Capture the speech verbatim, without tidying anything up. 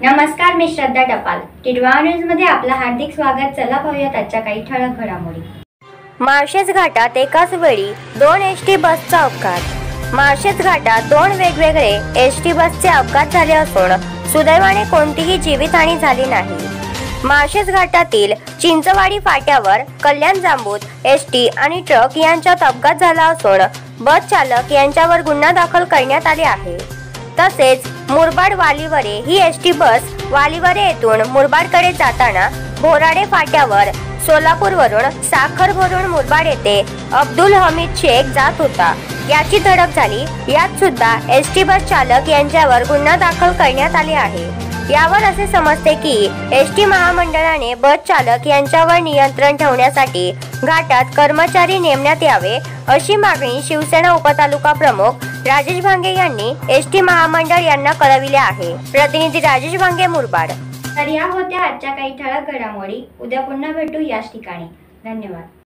नमस्कार, मी श्रद्धा टपाल. टिडवा न्यूज मध्ये आपलं हार्दिक स्वागत. चला पाहूयात आजच्या काही ठळक घडामोडी. माळशेज घाटात एकाच वेळी दोन एस टी बसचा अपघात. माळशेज घाटात दोन वेगवेगळे एस टी बसचे अपघात झाले असून सुदैवाने कोणतीही जीवितहानी झाली नाही. माळशेज घाटातील चिंचवाडी फाट्यावर कल्याण जांबूत एस टी आणि ट्रक यांच्यात अपघात झाला असून बस चालक यांच्यावर गुन्हा दाखल करण्यात आले आहे. तसेच मुरबाड वालीवरे ही एस टी बस वालीवरे येथून मुरबाडकडे जाताना बोराडे फाट्यावर सोलापूरवरून साखर भरून मुरबाड येथे अब्दुल हमीद शेख जात होता. याची धडक झाली. यात सुद्धा एस टी बस चालक यांच्यावर गुन्हा दाखल करण्यात आले आहे. यावर असे समजते की एस टी महामंडळाने बस चालक यांच्यावर नियंत्रण ठेवण्यासाठी घाटात कर्मचारी नेमण्यात यावे अशी मागणी शिवसेना उपतालुका प्रमुख राजेश भांगे यांनी एस टी महामंडळ यांना कळविले आहे. प्रतिनिधी राजेश भांगे, मुरबाड. तर या होत्या आजच्या काही ठळक घडामोडी. उद्या पुन्हा भेटू याच ठिकाणी. धन्यवाद.